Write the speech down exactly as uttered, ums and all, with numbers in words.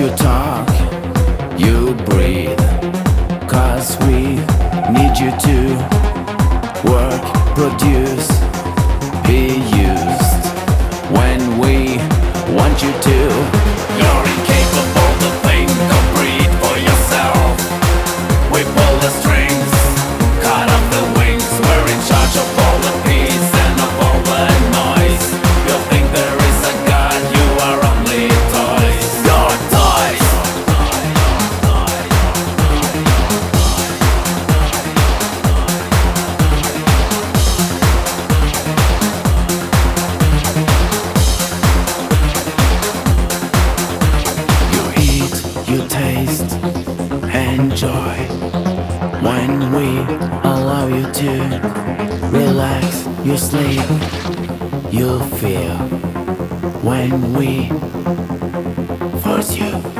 You talk, you breathe, 'cause we need you to work, produce, be used when we want you to. You're incapable to think or breathe for yourself. We pull the strings, cut off the wings. We're in charge of all the peace and of all the noise. You think there is a God, you are only toys. You're toys. You eat, you taste, enjoy. When we allow you to relax, you sleep, you feel. When we force you